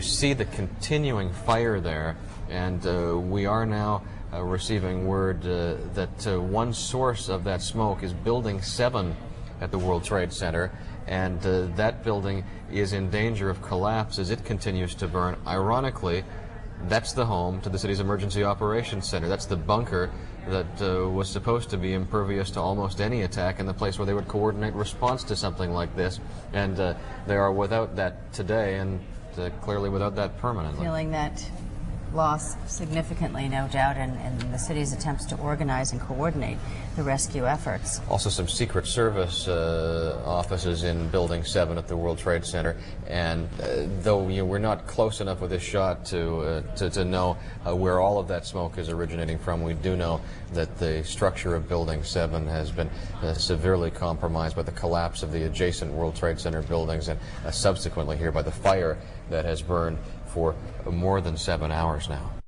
see the continuing fire there, and we are now receiving word that one source of that smoke is Building 7 at the World Trade Center, and that building is in danger of collapse as it continues to burn. Ironically, that's the home to the city's Emergency Operations Center. That's the bunker that was supposed to be impervious to almost any attack, and the place where they would coordinate response to something like this. And they are without that today, and clearly without that permanently. Feeling that loss significantly, no doubt, in the city's attempts to organize and coordinate the rescue efforts. Also some Secret Service offices in Building 7 at the World Trade Center, and though we're not close enough with this shot to know where all of that smoke is originating from, we do know that the structure of Building 7 has been severely compromised by the collapse of the adjacent World Trade Center buildings, and subsequently here by the fire that has burned for more than 7 hours now.